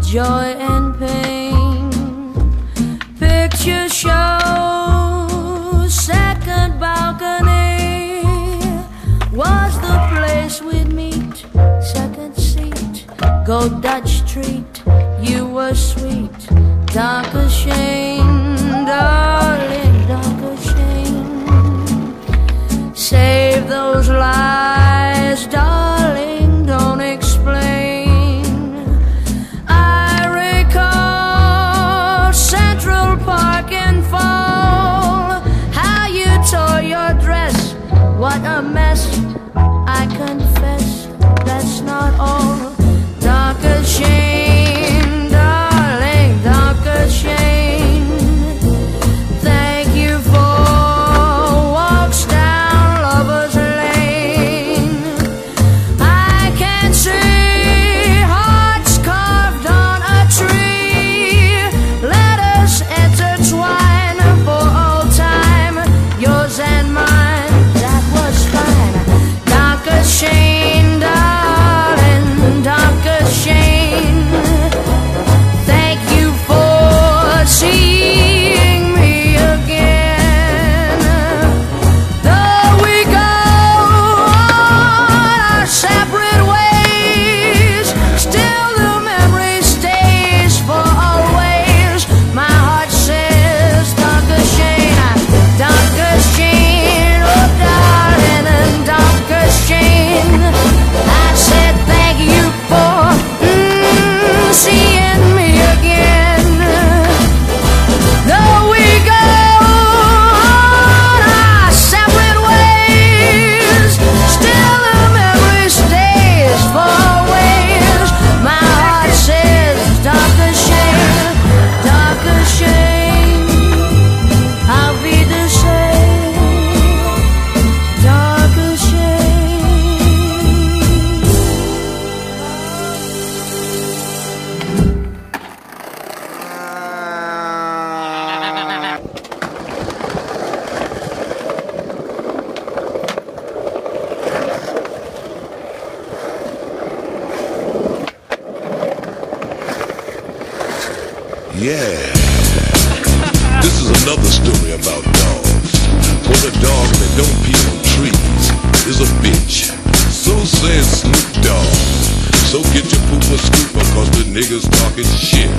joy and pain. Picture show, second balcony was the place we'd meet. Second seat, go Dutch Street, you were sweet. Darker shame, darling, darker shame. Save those lies, darling, don't explain. I recall Central Park in fall, how you tore your dress, what a mess. I confess, that's not all. Darker shame, darling, darker shame. Thank you for walks down Lover's Lane. I can see hearts carved on a tree. Let us intertwine for all time, yours and mine. That was fine. Darker shame, darling, darker shame. Thank you for seeing me again. Though we go our separate ways, still the memory stays for always. My heart says darker shame, oh darling, and darker shame. I said thank you for seeing me again. Though we go our separate ways, still the memory stays for always. My heart says darker shame, darker shame. I'll be the same, darker shame. Yeah, this is another story about dogs. For the dog that don't pee on trees is a bitch. So says Snoop Dogg. So get your pooper scooper, cause the niggas talking shit.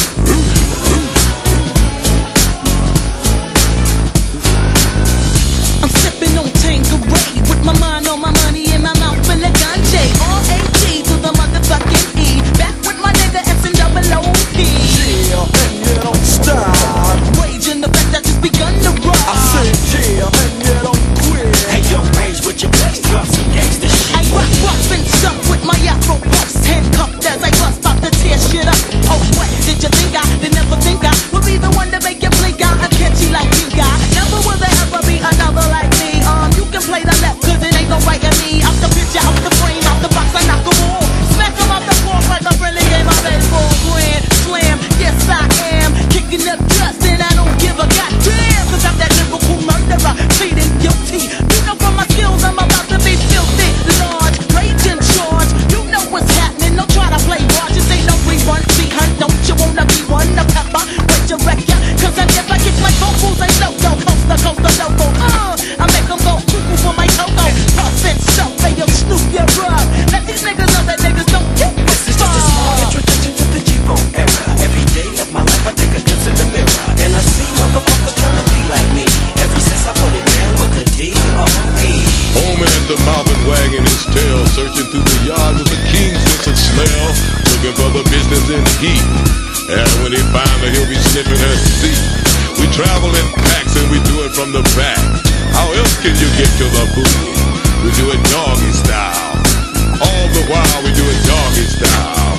I'm sipping on Tanqueray with my mind on my money and my mouth full of ganja. R-A-T to the motherfucking E. Back with my nigga S-N-O-O-P. Yeah, and you don't stop. Raging the fact that it's begun to rock. I said yeah, and you don't quit. Hey yo, Rage with your bass, drop some gangsta shit. I rock and stuff with my afro puffs, handcuffed as I bust about to tear shit up. Oh what, did you think I, did never think I would be the one to make you blink out? I'm catchy like you got. Never will there ever be another like me. You can play the left cause it ain't no right in me. Out the picture, out the frame, out the box, I knock 'em all. Smack 'em out the floor like a friendly game of baseball. Grand slam, yes I am. Kicking up dust and I don't give a goddamn. Cause I'm that lyrical murderer, pleading guilty. You know from my skills I'm about to be filthy. Large, rage in charge. You know what's happening, don't try to play large. This ain't no rerun, see her, don't you wanna be one? The pepper, wait your record. Cause I never get my vocals, ain't loco. Coaster, coaster, loco. I make 'em go cuckoo for my cocoa. Puff and stuff, hey yo, Snoop, you're up. Let these niggas know that niggas don't get This is just a small introduction to the G-Bone era. Every day of my life I take a glimpse in the mirror, and I see motherfuckers trying to be like me. Ever since I put it down with the D-O-E. Home at the mouth and wagging his tail, searching through the yard with a keen sense of smell, looking for the business in heat. And when he find her, he'll be sniffing her seat. We travel in packs and we do it from the back. How else can you get to the booty? We do it doggy style. All the while we do it doggy style.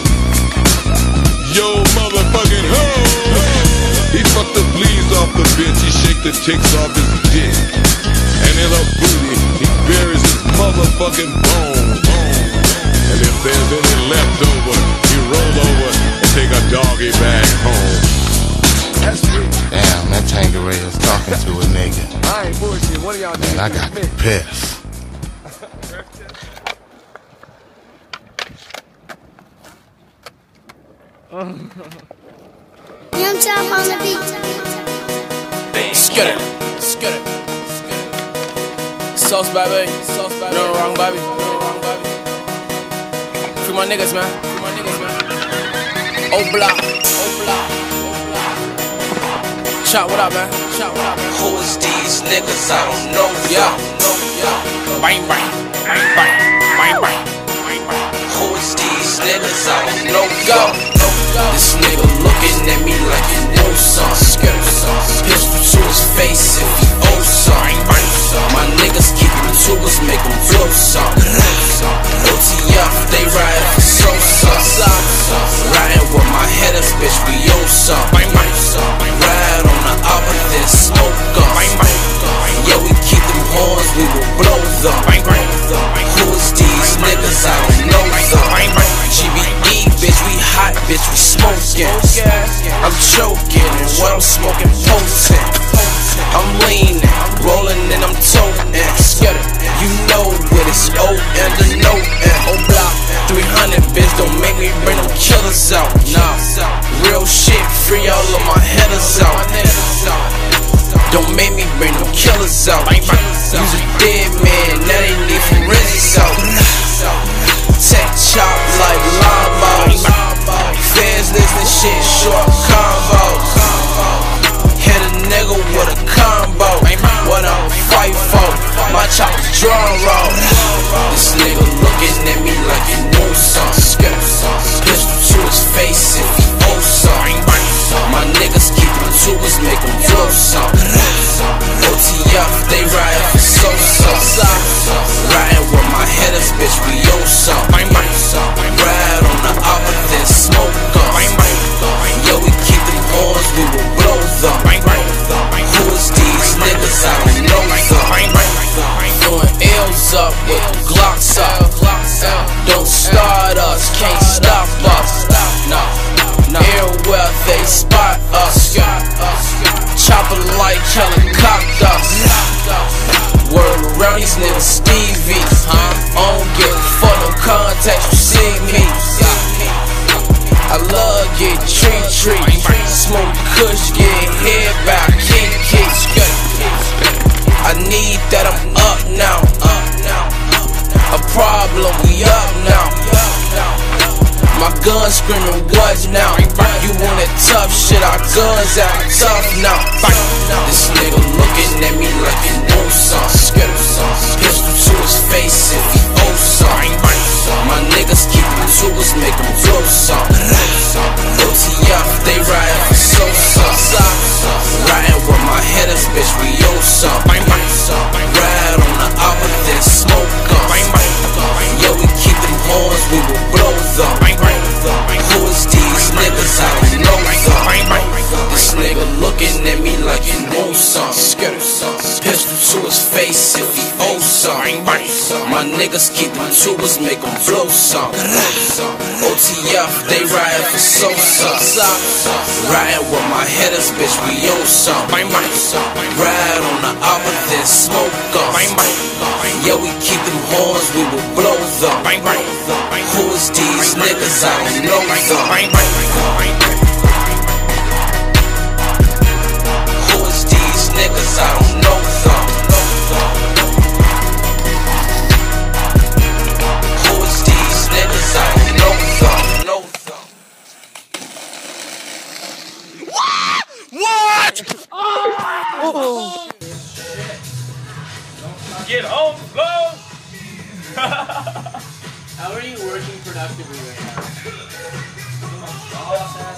Yo, motherfucking ho! He fucked the fleas off the bitch, he shake the ticks off his dick. And in her booty, he buries his motherfucking bone. And if there's any left over, he roll over and take a doggy bag home. That's me. Damn, that Tanqueray is talking to a nigga. I ain't bullshit. One of y'all Man, I got pissed. Young Chop on the beat. Skid it. Sauce, baby. No wrong, baby. Free my niggas, man. Oh, block. Chop, what up, man? Who is these niggas? I don't know. Yeah. Bang, bang. Who is these niggas? I don't know. Go. This nigga looking at me like he knows something. Pistol to his face if he owes something. My niggas keep them to us, make them blow something. OTF, they ride for so riding with my headers, bitch, we owe something. Ride on the opposite, smoke up. Yeah, we keep them horns, we will blow them. Who is these niggas? I don't know them. GBE, bitch, we hot, bitch, we smoking. I'm choking, and what I'm smoking potent. I'm leaning, rolling, and I'm toting. You know what it's O and the no and O block 300, bitch, don't make me bring them killers out. Nah, real shit, free all of my headers out. Don't make me bring them killers out. Use a dead man, now they need forensics out. Tech chop like limebos. Fans listening shit, short combos. Hit a nigga with a combo. What I'm fight for? My chop's drum roll. This nigga looking at me like he knows something. Pistol to his face if he owes something. My niggas keep them to us, make them blow something. OTF, they ride for so. Riding with my headers, bitch, we owe something. Ride on the opposite, smoke up. Yeah, we keep them horns, we will blow them. Who is these niggas? I don't know them. Throwing L's up with Glocks up. Don't start us, can't stop us. Everywhere they spot us. Chopper like helicopters. Word around these niggas Stevie. I don't get fuck no contacts, you see me. I love get tree. Smoke kush, get hit by Kiki. I need that, I'm up now. A problem, we up now. My gun screaming, what now? You want that tough shit, our guns out tough now. This nigga looking at me like he knows something. Pistol to his face if he owes something. My niggas keep them to us, make them blow something. OTF, they ride for so. Riding with my headers, bitch, we owe something. Ride on the opposite, smoke up. Yeah, we keep them horns, we will blow them. Who is these niggas? I don't know them. This nigga looking at me like he knows something. Pistol to his face if he owes something. My niggas keep them to us, make them blow something. OTF, they ride for so. Riding with my headers, bitch, we owe something. Ride on the opposite, smoke up. Yeah, we keep them horns, we will blow them. Who is these niggas? I don't know them. Who is these niggas? I don't know them. Who is these niggas? I don't know them. What? Oh. Get home, flow. How are you working productively right now?